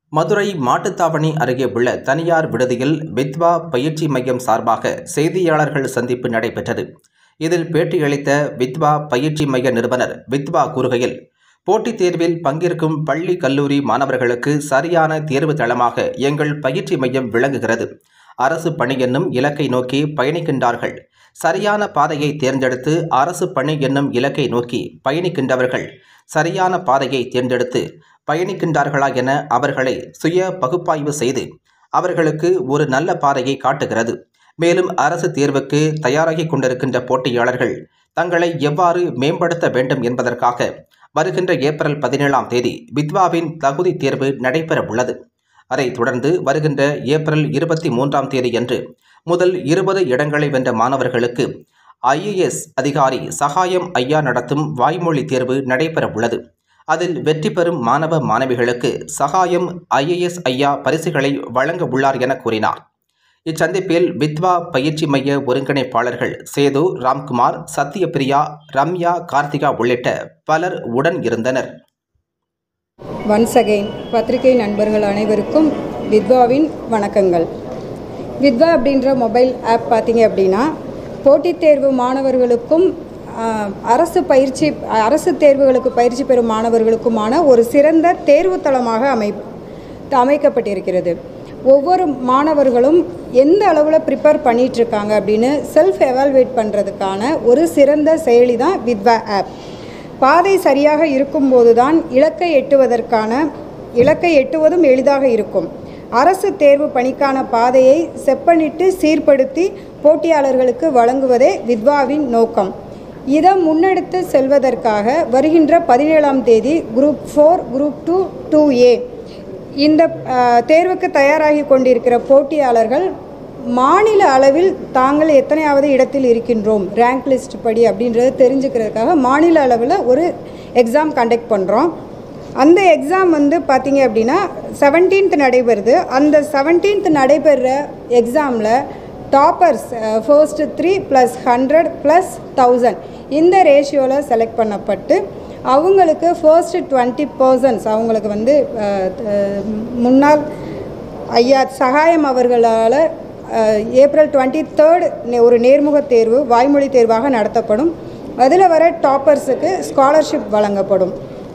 மதுரை மாட்டுத்தாவணி அருகே உள்ள தனியார் விடுதியில் வித்வா பயிற்சி மையம் சார்பாக செய்தியாளர்கள் சந்திப்பு நடைபெற்றது. இதில் பேட்டியளித்த வித்வா பயிற்சி மைய நிறுவனர் வித்வா கூறுகையில், போட்டித் தேர்வில் பங்கேற்கும் பள்ளி கல்லூரி மாணவர்களுக்கு சரியான தேர்வு தளமாக எங்கள் பயிற்சி மையம் விளங்குகிறது. அரசு பணி என்னும் இலக்கை நோக்கி பயணிக்கின்றார்கள். சரியான பாதையை தேர்ந்தெடுத்து அரசு பணி என்னும் இலக்கை நோக்கி பயணிக்கின்றவர்கள் சரியான பாதையை தேர்ந்தெடுத்து பயணிக்கின்றார்களா என அவர்களை சுய பகுப்பாய்வு செய்து அவர்களுக்கு ஒரு நல்ல பாதையை காட்டுகிறது. மேலும் அரசு தேர்வுக்கு தயாராகி கொண்டிருக்கின்ற போட்டியாளர்கள் தங்களை எவ்வாறு மேம்படுத்த வேண்டும் என்பதற்காக வருகின்ற ஏப்ரல் 17ஆம் தேதி வித்வாவின் தகுதி தேர்வு நடைபெற உள்ளது. அதைத் தொடர்ந்து வருகின்ற ஏப்ரல் 23ஆம் தேதியன்று முதல் 20 இடங்களை வென்ற மாணவர்களுக்கு IAS அதிகாரி சகாயம் ஐயா நடத்தும் வாய்மொழி தேர்வு நடைபெற உள்ளது. அதில் வெற்றி பெறும் மாணவ மாணவிகளுக்கு சகாயம் IAS ஐயா பரிசுகளை வழங்க உள்ளார் என கூறினார். இச்சந்திப்பில் வித்வா பயிற்சி மைய ஒருங்கிணைப்பாளர்கள் சேது, ராம்குமார், சத்யபிரியா, ரம்யா, கார்த்திகா உள்ளிட்ட பலர் உடன் இருந்தனர். ஒன்ஸ் அகெயின் பத்திரிகை நண்பர்கள் அனைவருக்கும் வித்வாவின் வணக்கங்கள். வித்வா அப்படின்ற மொபைல் ஆப் பார்த்தீங்க அப்படின்னா போட்டித் தேர்வு மாணவர்களுக்கும் அரசு தேர்வுகளுக்கு பயிற்சி பெறும் மாணவர்களுக்குமான ஒரு சிறந்த தேர்வு தளமாக அமைக்கப்பட்டிருக்கிறது. ஒவ்வொரு மாணவர்களும் எந்த அளவில் ப்ரிப்பேர் பண்ணிகிட்ருக்காங்க அப்படின்னு செல்ஃப் எவால்வேட் பண்ணுறதுக்கான ஒரு சிறந்த செயலி தான் வித்வா ஆப். பாதை சரியாக இருக்கும்போது தான் இலக்கை எட்டுவதும் எளிதாக இருக்கும். அரசு தேர்வு பணிக்கான பாதையை செப்பனிட்டு சீர்படுத்தி போட்டியாளர்களுக்கு வழங்குவதே வித்வாவின் நோக்கம். இதை முன்னெடுத்து செல்வதற்காக வருகின்ற 17ஆம் தேதி குரூப் 4, குரூப் 2, 2A இந்த தேர்வுக்கு தயாராகி கொண்டிருக்கிற போட்டியாளர்கள் மாநில அளவில் தாங்கள் எத்தனையாவது இடத்தில் இருக்கின்றோம் ரேங்க் லிஸ்ட் படி அப்படின்றத தெரிஞ்சுக்கிறதுக்காக மாநில அளவில் ஒரு எக்ஸாம் கண்டக்ட் பண்ணுறோம். அந்த எக்ஸாம் பார்த்திங்க அப்படின்னா 17th நடைபெறுது. அந்த 17th நடைபெறுற எக்ஸாமில் டாப்பர்ஸ் ஃபர்ஸ்ட் 3 + 100 + 1000 இந்த ரேஷியோவில் செலக்ட் பண்ணப்பட்டு அவங்களுக்கு ஃபர்ஸ்ட் 20 persons அவங்களுக்கு முன்னாள் ஐயா சகாயம் அவர்களால் ஏப்ரல் 23rd ஒரு நேர்முக தேர்வு வாய்மொழி தேர்வாக நடத்தப்படும். அதில் வர டாப்பர்ஸுக்கு ஸ்காலர்ஷிப் வழங்கப்படும்.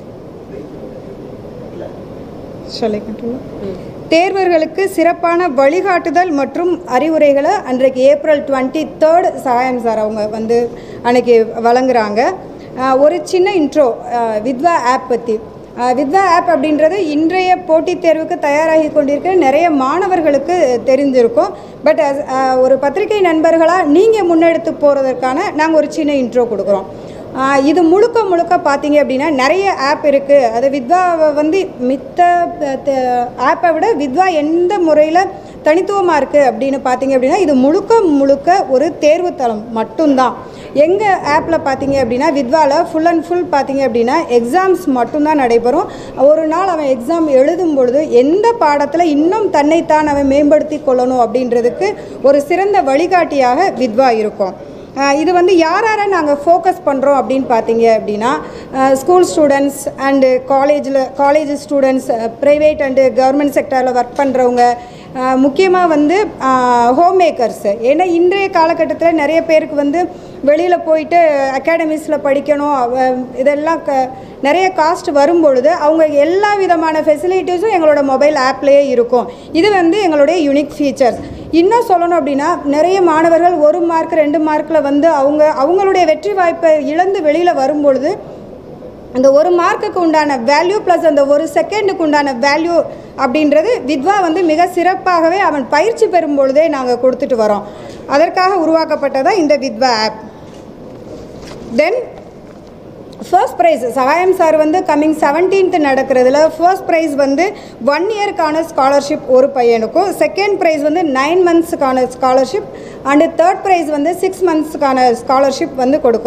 தேர்வர்களுக்கு சிறப்பான வழிகாட்டுதல் மற்றும் அறிவுரைகளை அன்றைக்கு ஏப்ரல் 23rd சகாயம் சார் அவங்க அன்றைக்கி வழங்குறாங்க. ஒரு சின்ன இன்ட்ரோ வித்வா ஆப் பற்றி. வித்வா ஆப் அப்படின்றது இன்றைய போட்டித் தேர்வுக்கு தயாராகி கொண்டிருக்கிற நிறைய மாணவர்களுக்கு தெரிஞ்சிருக்கும். பட் ஒரு பத்திரிகை நண்பர்களாக நீங்கள் முன்னெடுத்து போகிறதற்கான நாங்கள் ஒரு சின்ன இன்ட்ரோ கொடுக்குறோம். இது முழுக்க பார்த்தீங்க அப்படின்னா நிறைய ஆப் இருக்குது. அது வித்வாவை மித்த ஆப்பை விட வித்வா எந்த முறையில் தனித்துவமாக இருக்குது அப்படின்னு பார்த்தீங்க அப்படின்னா இது முழுக்க ஒரு தேர்வு தளம் மட்டும்தான். எங்கள் ஆப்பில் பார்த்தீங்க அப்படின்னா வித்வாவில் ஃபுல் அண்ட் ஃபுல் பார்த்தீங்க அப்படின்னா எக்ஸாம்ஸ் மட்டும்தான் நடைபெறும். ஒரு நாள் அவன் எக்ஸாம் எழுதும் பொழுது எந்த பாடத்தில் இன்னும் தன்னைத்தான் அவன் மேம்படுத்தி கொள்ளணும் அப்படின்றதுக்கு ஒரு சிறந்த வழிகாட்டியாக வித்வா இருக்கும். இது யாரை நாங்கள் ஃபோக்கஸ் பண்ணுறோம் அப்படின்னு பார்த்தீங்க அப்படின்னா school students and college students, private and government செக்டரில் ஒர்க் பண்ணுறவங்க, முக்கியமாக ஹோம் மேக்கர்ஸு. ஏன்னா இன்றைய காலகட்டத்தில் நிறைய பேருக்கு வெளியில் போயிட்டு அகாடமிஸில் படிக்கணும், இதெல்லாம் நிறைய காஸ்ட் வரும்பொழுது அவங்க எல்லா விதமான ஃபெசிலிட்டிஸும் எங்களோட மொபைல் ஆப்லேயே இருக்கும். இது எங்களுடைய யூனிக் ஃபீச்சர்ஸ். இன்னும் சொல்லணும் அப்படின்னா நிறைய மாணவர்கள் 1 மார்க் 2 மார்க்கில் அவங்களுடைய வெற்றி வாய்ப்பை இழந்து வெளியில் வரும்பொழுது அந்த 1 மார்க்குக்கு உண்டான வேல்யூ ப்ளஸ் அந்த 1 செகண்டுக்கு உண்டான வேல்யூ அப்படின்றது வித்வா மிக சிறப்பாகவே அவன் பயிற்சி பெறும் பொழுதே நாங்கள் கொடுத்துட்டு வரோம். அதற்காக உருவாக்கப்பட்டதான் இந்த Vidhwa app. Then first prize Sagayam sir coming 17th நடக்கிறதுல ஃபர்ஸ்ட் ப்ரைஸ் 1 இயருக்கான ஸ்காலர்ஷிப் ஒரு பையனுக்கும், செகண்ட் ப்ரைஸ் 9 monthsக்கான ஸ்காலர்ஷிப் அண்டு தேர்ட் ப்ரைஸ் 6 monthsக்கான ஸ்காலர்ஷிப் கொடுக்குறோம்.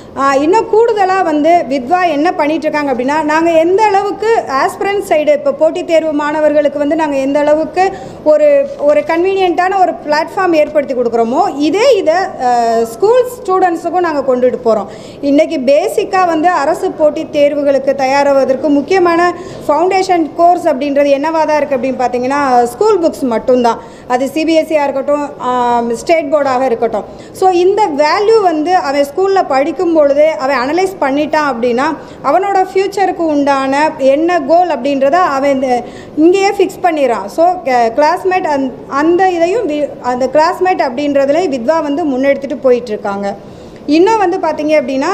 இன்னும் கூடுதலாக வந்து வித்வா என்ன பண்ணிகிட்ருக்காங்க அப்படின்னா, நாங்கள் எந்த அளவுக்கு ஆஸ்பிரன்ட் சைடு இப்போ போட்டித் தேர்வு மாணவர்களுக்கு வந்து நாங்கள் எந்த அளவுக்கு ஒரு கன்வீனியண்ட்டான ஒரு பிளாட்ஃபார்ம் ஏற்படுத்தி கொடுக்குறோமோ இதை ஸ்கூல் ஸ்டூடெண்ட்ஸுக்கும் நாங்கள் கொண்டுட்டு போகிறோம். இன்றைக்கி பேசிக்காக வந்து அரசு போட்டித் தேர்வுகளுக்கு தயாராவதற்கு முக்கியமான ஃபவுண்டேஷன் கோர்ஸ் அப்படின்றது என்னவாக தான் இருக்குது அப்படின்னு பார்த்தீங்கன்னா, ஸ்கூல் புக்ஸ் மட்டும்தான். அது சிபிஎஸ்சியாக இருக்கட்டும், ஸ்டேட் போர்டாக இருக்கட்டும். ஸோ இந்த வேல்யூ வந்து அவன் ஸ்கூலில் படிக்கும் பொழுது அவன் அனலைஸ் பண்ணிட்டான் அப்படின்னா அவனோட ஃப்யூச்சருக்கு உண்டான என்ன கோல் அப்படின்றத அவன் இங்கேயே ஃபிக்ஸ் பண்ணிடுறான். ஸோ கிளாஸ்மேட் அந்த இதையும் அந்த கிளாஸ்மேட் அப்படின்றதுல வித்வா வந்து முன்னெடுத்துட்டு போயிட்டுருக்காங்க. இன்னும் வந்து பார்த்தீங்க அப்படின்னா,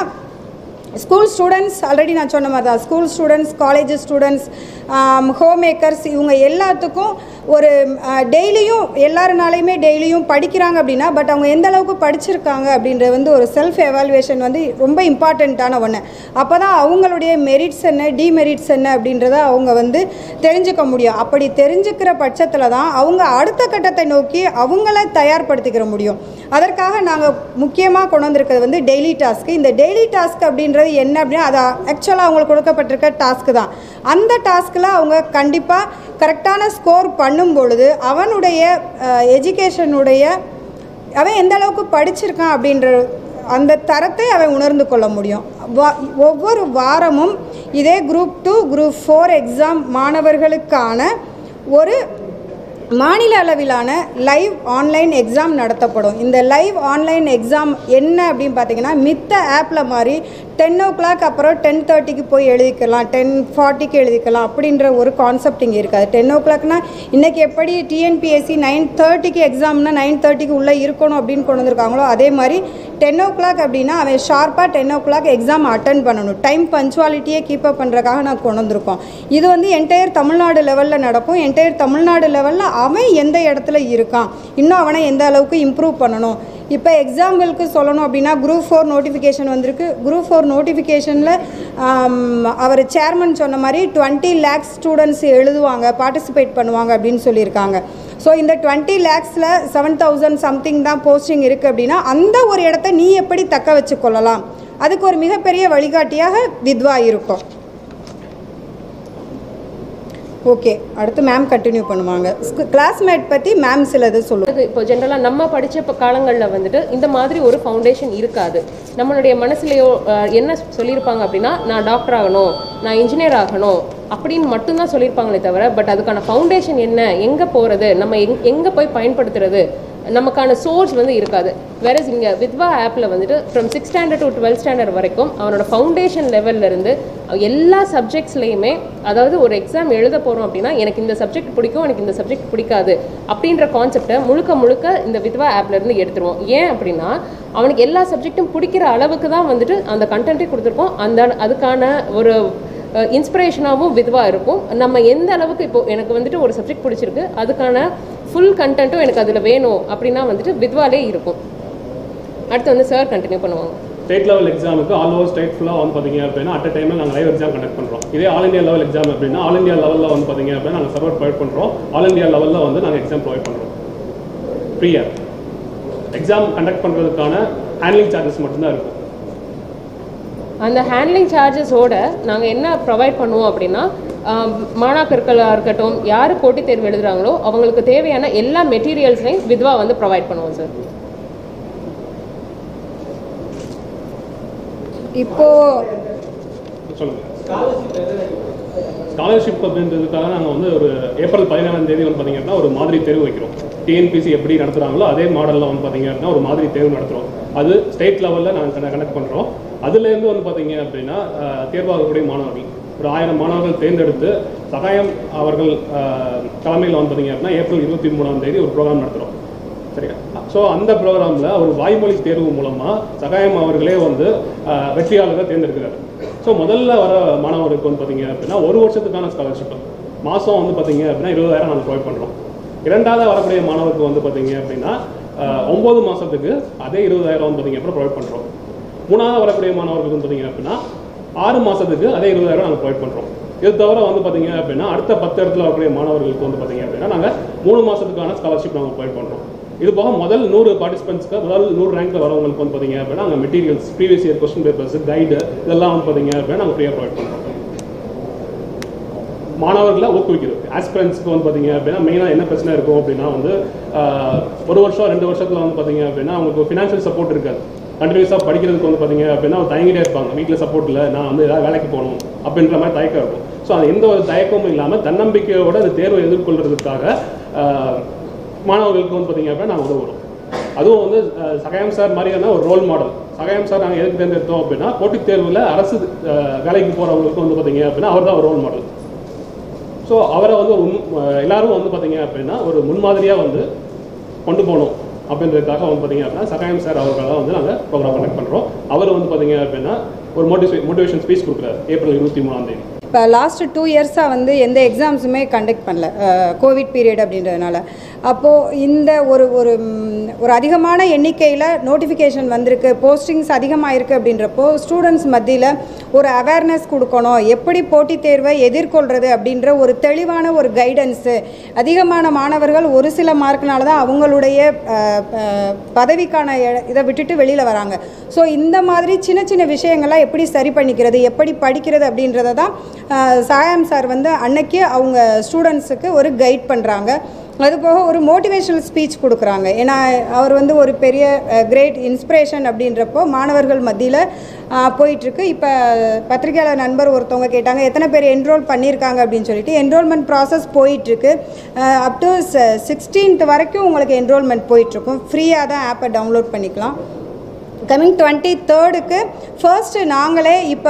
ஸ்கூல் ஸ்டூடெண்ட்ஸ் ஆல்ரெடி நான் சொன்ன மாதிரி தான், school students, college students, homemakers, இவங்க எல்லாத்துக்கும் ஒரு டெய்லியும் எல்லாருனாலையுமே டெய்லியும் படிக்கிறாங்க அப்படின்னா, பட் அவங்க எந்த அளவுக்கு படிச்சிருக்காங்க அப்படின்றது வந்து ஒரு செல்ஃப் எவாலுவேஷன் வந்து ரொம்ப இம்பார்ட்டண்ட்டான ஒன்று. அப்போ தான் அவங்களுடைய மெரிட்ஸ் என்ன, டிமெரிட்ஸ் என்ன அப்படின்றத அவங்க வந்து தெரிஞ்சுக்க முடியும். அப்படி தெரிஞ்சுக்கிற பட்சத்தில் தான் அவங்க அடுத்த கட்டத்தை நோக்கி அவங்கள தயார்படுத்திக்கிற முடியும். அதற்காக நாங்கள் முக்கியமாக கொண்டு வந்திருக்கிறது வந்து டெய்லி டாஸ்க்கு. இந்த டெய்லி டாஸ்க் அப்படின்றது என்ன அப்படின்னா, அது ஆக்சுவலாக அவங்களுக்கு கொடுக்கப்பட்டிருக்க டாஸ்க்கு தான். அந்த டாஸ்கில் அவங்க கண்டிப்பாக கரெக்டான ஸ்கோர் பண்ணும் பொழுது அவனுடைய எஜுகேஷனுடைய அவன் எந்த அளவுக்கு படிச்சிருக்கான் அப்படின்ற அந்த தரத்தை அவன் உணர்ந்து கொள்ள முடியும். ஒவ்வொரு வாரமும் இதே குரூப் 2, குரூப் 4 எக்ஸாம் மாணவர்களுக்கான ஒரு மாநில அளவிலான லைவ் ஆன்லைன் எக்ஸாம் நடத்தப்படும். இந்த லைவ் ஆன்லைன் எக்ஸாம் என்ன அப்படின்னு பார்த்தீங்கன்னா, மித்த ஆப்பில் மாதிரி 10 o'clock அப்புறம் 10:30க்கு போய் எழுதிக்கலாம், 10:40க்கு எழுதிக்கலாம் அப்படின்ற ஒரு கான்செப்ட் இங்கே இருக்காது. 10 o'clockனா இன்றைக்கி எப்படி டிஎன்பிஎஸ்சி 9:30க்கு எக்ஸாம்னா 9:30க்கு உள்ளே இருக்கணும் அப்படின்னு கொண்டு வந்திருக்காங்களோ, அதே மாதிரி 10 o'clock அப்படின்னா அவன் ஷார்ப்பாக 10 o'clock எக்ஸாம் அட்டன் பண்ணணும். டைம் பஞ்சுவாலிட்டியை கீப்பப் பண்ணுறதுக்காக நான் கொண்டு வந்திருக்கோம். இது வந்து என்டையர் தமிழ்நாடு லெவலில் நடக்கும். என்டையர் தமிழ்நாடு லெவலில் அவன் எந்த இடத்துல இருக்கான், இன்னும் அவனை எந்த அளவுக்கு இம்ப்ரூவ் பண்ணணும். இப்போ எக்ஸாம்பிளுக்கு சொல்லணும் அப்படின்னா, குரூப் 4 நோட்டிஃபிகேஷன் வந்திருக்கு. குரூப் 4 நோட்டிஃபிகேஷனில் அவர் சேர்மன் சொன்ன மாதிரி 20 lakhs ஸ்டூடெண்ட்ஸ் எழுதுவாங்க, பார்ட்டிசிபேட் பண்ணுவாங்க அப்படின்னு சொல்லியிருக்காங்க. ஸோ இந்த 20 lakhsல 7,000 சம்திங் தான் போஸ்டிங் இருக்குது அப்படின்னா, அந்த ஒரு இடத்த நீ எப்படி தக்க வச்சு கொள்ளலாம், அதுக்கு ஒரு மிகப்பெரிய வழிகாட்டியாக வித்வா இருக்கும். ஓகே, அடுத்து மேம் கண்டினியூ பண்ணுவாங்க. கிளாஸ்மேட் பற்றி மேம் சிலது சொல்லுவாங்க. இப்போ ஜென்ரலாக நம்ம படித்த காலங்களில் வந்துட்டு இந்த மாதிரி ஒரு ஃபவுண்டேஷன் இருக்காது. நம்மளுடைய மனசுலையோ என்ன சொல்லியிருப்பாங்க அப்படின்னா, நான் டாக்டர் ஆகணும், நான் இன்ஜினியர் ஆகணும் அப்படின்னு மட்டும்தான் சொல்லியிருப்பாங்களே தவிர, பட் அதுக்கான ஃபவுண்டேஷன் என்ன, எங்கே போகிறது, நம்ம எங்கே போய் பயன்படுத்துறது, நமக்கான சோர்ஸ் வந்து இருக்காது. வேறஸ் இங்கே வித்வா ஆப்பில் வந்துட்டு from 6th standard to 12th standard வரைக்கும் அவனோட ஃபவுண்டேஷன் லெவல்லேருந்து எல்லா சப்ஜெக்ட்ஸ்லேயுமே, அதாவது ஒரு எக்ஸாம் எழுத போகிறோம் அப்படின்னா எனக்கு இந்த சப்ஜெக்ட் பிடிக்கும், எனக்கு இந்த சப்ஜெக்ட் பிடிக்காது அப்படின்ற கான்செப்டை முழுக்க இந்த வித்வா ஆப்லேருந்து எடுத்துருவோம். ஏன் அப்படின்னா அவனுக்கு எல்லா சப்ஜெக்ட்டும் பிடிக்கிற அளவுக்கு தான் வந்துட்டு அந்த கண்டென்ட்டே கொடுத்துருக்கோம். அதுக்கான ஒரு இன்ஸ்பிரேஷனாகவும் வித்வா இருக்கும். நம்ம எந்த அளவுக்கு இப்போது எனக்கு வந்துட்டு ஒரு சப்ஜெக்ட் பிடிச்சிருக்கு, அதுக்கான ஃபுல் கண்டென்ட்டும் எனக்கு அதில் வேணும் அப்படின்னா வந்துட்டு வித்வாலே இருக்கும். அடுத்து வந்து சார் கண்டினியூ பண்ணுவாங்க. ஸ்டேட் லெவல் எக்ஸாமுக்கு ஆல் ஓவர் ஸ்டேட் ஃபுல்லாக வந்து பார்த்தீங்க அப்படின்னா அட் டைமில் நாங்கள் லைவ் எக்ஸாம் கண்டக்ட் பண்ணுறோம். இதே ஆல் இந்தியா லெவல் எக்ஸாம் அப்படின்னா ஆல் இந்தியா லெவலில் வந்து பார்த்தீங்க அப்படின்னா நாங்கள் சர்வர் ப்ரொவைட் பண்ணுறோம். ஆல் இந்தியா லெவலில் வந்து நாங்கள் எக்ஸாம் ப்ரொவைட் பண்ணுறோம். ஃப்ரீயாக எக்ஸாம் கண்டக்ட் பண்ணுறதுக்கான ஹேண்ட்லிங் சார்ஜஸ் மட்டும்தான் இருக்கும். அந்த ஹேண்ட்லிங் சார்ஜஸோடு நாங்கள் என்ன ப்ரொவைட் பண்ணுவோம் அப்படின்னா, மாணாக்கர்களாக இருக்கட்டும், யார் போட்டித் தேர்வு எழுதுகிறாங்களோ அவங்களுக்கு தேவையான எல்லா மெட்டீரியல்ஸையும் வித்வா வந்து ப்ரொவைட் பண்ணுவோம் சார். இப்போ ஸ்காலர்ஷிப் அப்படின்றதுக்காக நாங்கள் வந்து ஒரு ஏப்ரல் 17ஆம் தேதி வந்து பார்த்தீங்க அப்படின்னா ஒரு மாதிரி தேர்வு வைக்கிறோம். டிஎன்பிசி எப்படி நடத்துகிறாங்களோ அதே மாடலில் வந்து பார்த்தீங்க அப்படின்னா ஒரு மாதிரி தேர்வு நடத்துகிறோம். அது ஸ்டேட் லெவலில் நாங்கள் கனெக்ட் பண்ணுறோம். அதுலேருந்து வந்து பார்த்தீங்க அப்படின்னா தேர்வாகக்கூடிய மாணவர்கள் ஒரு 1000 மாணவர்கள் தேர்ந்தெடுத்து சகாயம் அவர்கள் தலைமையில் வந்து பார்த்தீங்க அப்படின்னா ஏப்ரல் 23ஆம் தேதி ஒரு ப்ரோக்ராம் நடத்துகிறோம். சரியா? ஸோ அந்த ப்ரோக்ராமில் ஒரு வாய்மொழி தேர்வு மூலமாக சகாயம் அவர்களே வந்து வெற்றியாளரை தேர்ந்தெடுக்கிறார். ஸோ முதல்ல வர மாணவருக்கு வந்து பார்த்தீங்க அப்படின்னா 1 வருஷத்துக்கான ஸ்காலர்ஷிப் மாதம் வந்து பார்த்தீங்க அப்படின்னா 20,000 நாங்கள் ப்ரொவைட் பண்ணுறோம். இரண்டாவது வரக்கூடிய மாணவருக்கு வந்து பார்த்தீங்க அப்படின்னா 9 மாதத்துக்கு அதே 20,000 வந்து பார்த்தீங்க அப்படின்னா ப்ரொவைட் பண்ணுறோம். மூணாவது வரக்கூடிய மாணவர்களுக்கு வந்து பார்த்தீங்க அப்படின்னா 6 மாதத்துக்கு அதே 20,000 நாங்கள் ப்ரொவைட் பண்ணுறோம். இது தவிர வந்து பார்த்தீங்க அப்படின்னா அடுத்த 10 இடத்துல வரக்கூடிய மாணவர்களுக்கு வந்து பார்த்தீங்க அப்படின்னா நாங்கள் 3 மாதத்துக்கான ஸ்காலர்ஷிப் நாங்கள் ப்ரொவைட் பண்ணுறோம். இது போக முதல் 100 பார்ட்டிசிபென்ட்ஸ்க்கு முதல் 100 ரேங்க்ல வரவங்களுக்கு வந்து பார்த்தீங்க அப்படின்னா அங்கே materials, previous year question papers, guide இதெல்லாம் வந்து பார்த்தீங்க அப்படின்னா நாங்கள் ஃப்ரீயாக ப்ரொவைட் பண்ணுறோம். மாணவர்களை ஊக்குவிக்கிறது. ஆஸ்பிரன்ஸ்க்கு வந்து பார்த்தீங்க அப்படின்னா மெயினாக என்ன பிரச்சனை இருக்கும் அப்படின்னா வந்து 1 வருஷம் 2 வருஷத்தில் வந்து பார்த்தீங்க அப்படின்னா அவங்களுக்கு ஃபினான்ஷியல் சப்போர்ட் இருக்காது. கண்டினியூஸாக படிக்கிறதுக்கு வந்து பார்த்தீங்க அப்படின்னா தயங்கிட்டே இருப்பாங்க. வீட்டில் சப்போர்ட் இல்லை, நான் வந்து ஏதாவது வேலைக்கு போகணும் அப்படின்ற மாதிரி தயக்கம் இருக்கும். ஸோ அது எந்த ஒரு தயக்கமும் இல்லாமல் தன்னம்பிக்கையோட அந்த தேர்வை எதிர்கொள்றதுக்காக மாணவர்களுக்கு வந்து பார்த்தீங்க அப்படின்னா நாங்கள் உதவுறோம். அதுவும் வந்து சகாயம் சார் மாதிரியான ஒரு ரோல் மாடல். சகாயம் சார் நாங்கள் எதுக்கு தேர்ந்தெடுத்தோம் அப்படின்னா போட்டித் தேர்வில் அரசு வேலைக்கு போகிறவங்களுக்கு வந்து பார்த்தீங்க அப்படின்னா அவர் தான் ஒரு ரோல் மாடல். ஸோ அவரை வந்து எல்லாரும் வந்து பார்த்தீங்க அப்படின்னா ஒரு முன்மாதிரியாக வந்து கொண்டு போகணும் அப்படின்றதுக்காக வந்து பார்த்தீங்க அப்படின்னா சகாயம் சார் அவர்களாக வந்து நாங்கள் ப்ரோக்ராம் கண்டக்ட் பண்ணுறோம். அவர் வந்து பார்த்தீங்க அப்படின்னா ஒரு மோட்டிவேஷன் ஸ்பீச் கொடுக்குறாரு ஏப்ரல் 23 இப்போ லாஸ்ட் 2 இயர்ஸாக வந்து எந்த எக்ஸாம்ஸுமே கண்டக்ட் பண்ணல, கோவிட் பீரியட் அப்படின்றதுனால. அப்போது இந்த ஒரு அதிகமான எண்ணிக்கையில் நோட்டிஃபிகேஷன் வந்திருக்கு, போஸ்டிங்ஸ் அதிகமாக இருக்குது அப்படின்றப்போ ஸ்டூடெண்ட்ஸ் மத்தியில் ஒரு அவேர்னஸ் கொடுக்கணும், எப்படி போட்டித் தேர்வை எதிர்கொள்கிறது அப்படின்ற ஒரு தெளிவான ஒரு கைடன்ஸு. அதிகமான மாணவர்கள் ஒரு சில மார்க்னால தான் அவங்களுடைய பதவிக்கான இதை விட்டுட்டு வெளியில் வராங்க. ஸோ இந்த மாதிரி சின்ன சின்ன விஷயங்கள்லாம் எப்படி சரி பண்ணிக்கிறது, எப்படி படிக்கிறது அப்படின்றத தான் சகாயம் சார் வந்து அன்னைக்கு அவங்க ஸ்டூடெண்ட்ஸுக்கு ஒரு கைட் பண்ணுறாங்க. அதுபோக ஒரு மோட்டிவேஷனல் ஸ்பீச் கொடுக்குறாங்க. ஏன்னா அவர் வந்து ஒரு பெரிய கிரேட் இன்ஸ்பிரேஷன் அப்படின்றப்போ மாணவர்கள் மத்தியில் போயிட்டுருக்கு. இப்போ பத்திரிகையாளர் நண்பர் ஒருத்தவங்க கேட்டாங்க எத்தனை பேர் என்ரோல் பண்ணியிருக்காங்க அப்படின்னு சொல்லிட்டு. என்ரோல்மெண்ட் ப்ராசஸ் போயிட்டுருக்கு. அப் டு 16th வரைக்கும் உங்களுக்கு என்ரோல்மெண்ட் போயிட்டுருக்கும். ஃப்ரீயாக தான் ஆப்பை டவுன்லோட் பண்ணிக்கலாம். கம்மிங் 23rd ஃபர்ஸ்ட்டு நாங்களே இப்போ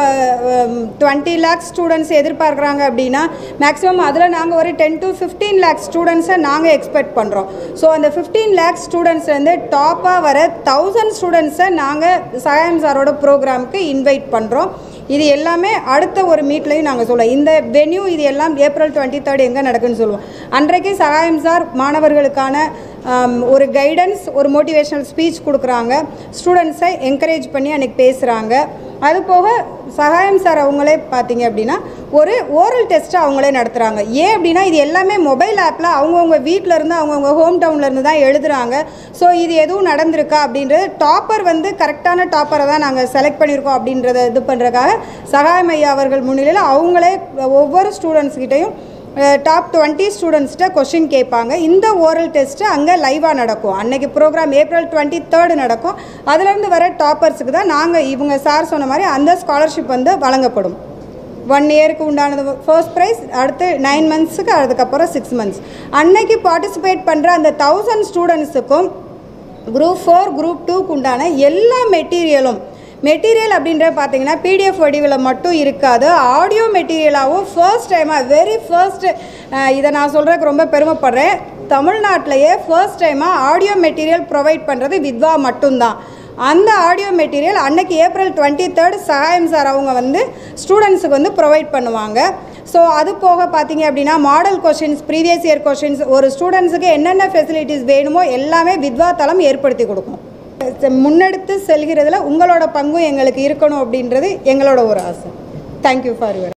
20 lakhs ஸ்டூடெண்ட்ஸ் எதிர்பார்க்குறாங்க அப்படின்னா மேக்ஸிமம் அதில் நாங்கள் ஒரு 10 to 15 lakhs ஸ்டூடெண்ட்ஸை நாங்கள் எக்ஸ்பெக்ட் பண்ணுறோம். ஸோ அந்த 15 lakhs ஸ்டூடெண்ட்ஸ்லேருந்து டாப்பாக வர 1000 ஸ்டூடெண்ட்ஸை நாங்கள் சகாயம் சாரோட ப்ரோக்ராமுக்கு இன்வைட் பண்ணுறோம். இது எல்லாமே அடுத்த ஒரு மீட்லையும் நாங்கள் சொல்லுவோம். இந்த வென்யூ இது எல்லாம் ஏப்ரல் 23rd எங்கே நடக்குன்னு சொல்லுவோம். அன்றைக்கு சகாயம் சார் மாணவர்களுக்கான ஒரு கைடன்ஸ், ஒரு மோட்டிவேஷனல் ஸ்பீச் கொடுக்குறாங்க. ஸ்டூடெண்ட்ஸை என்கரேஜ் பண்ணி அன்றைக்கி பேசுகிறாங்க. அது போக சகாயம் சார் அவங்களே பார்த்தீங்க அப்படின்னா ஒரு ஓரல் டெஸ்ட்டை அவங்களே நடத்துகிறாங்க. ஏன் அப்படின்னா இது எல்லாமே மொபைல் ஆப்பில் அவங்கவுங்க வீட்டில் இருந்து அவங்கவுங்க ஹோம் டவுன்லேருந்து தான் எழுதுகிறாங்க. ஸோ இது எதுவும் நடந்திருக்கா அப்படின்றது டாப்பர் வந்து கரெக்டான டாப்பரை தான் நாங்கள் செலக்ட் பண்ணியிருக்கோம் அப்படின்றத இது பண்ணுறதுக்காக சகாயம் ஐயா அவர்கள் முன்னிலையில் அவங்களே ஒவ்வொரு ஸ்டூடெண்ட்ஸ்கிட்டையும் டாப் 20 ஸ்டூடெண்ட்ஸ்கிட்ட கொஷின் கேட்பாங்க. இந்த ஓரல் டெஸ்ட்டு அங்கே லைவாக நடக்கும். அன்றைக்கி ப்ரோக்ராம் ஏப்ரல் 23rd நடக்கும். அதுலேருந்து வர டாப்பர்ஸுக்கு தான் நாங்கள் இவங்க சார் சொன்ன மாதிரி அந்த ஸ்காலர்ஷிப் வந்து வழங்கப்படும். 1 இயருக்கு உண்டானது ஃபர்ஸ்ட் ப்ரைஸ், அடுத்து 9 monthsக்கு, அதுக்கப்புறம் 6 months. அன்னைக்கு பார்ட்டிசிபேட் பண்ணுற அந்த 1000 ஸ்டூடெண்ட்ஸுக்கும் குரூப் 4 குரூப் 2க்கு உண்டான எல்லா மெட்டீரியல் அப்படின்ற பார்த்தீங்கன்னா பிடிஎஃப் வடிவில் மட்டும் இருக்காது, ஆடியோ மெட்டீரியலாகவும் வெரி ஃபர்ஸ்ட் இதை நான் சொல்கிறதுக்கு ரொம்ப பெருமைப்படுறேன். தமிழ்நாட்டிலேயே ஃபர்ஸ்ட் டைமாக ஆடியோ மெட்டீரியல் ப்ரொவைட் பண்ணுறது வித்வா மட்டும்தான். அந்த ஆடியோ மெட்டீரியல் அன்னைக்கு ஏப்ரல் 23rd சகாயம் சார் அவங்க வந்து ஸ்டூடெண்ட்ஸுக்கு வந்து ப்ரொவைட் பண்ணுவாங்க. ஸோ அது போக பார்த்தீங்க அப்படின்னா model questions, previous year questions, ஒரு ஸ்டூடெண்ட்ஸுக்கு என்னென்ன ஃபெசிலிட்டிஸ் வேணுமோ எல்லாமே வித்வா தளம் ஏற்படுத்தி கொடுக்கும். முன்னெடுத்து செல்கிறதுல உங்களோட பங்கும் எங்களுக்கு இருக்கணும் அப்படின்றது எங்களோட ஒரு ஆசை. Thank you for your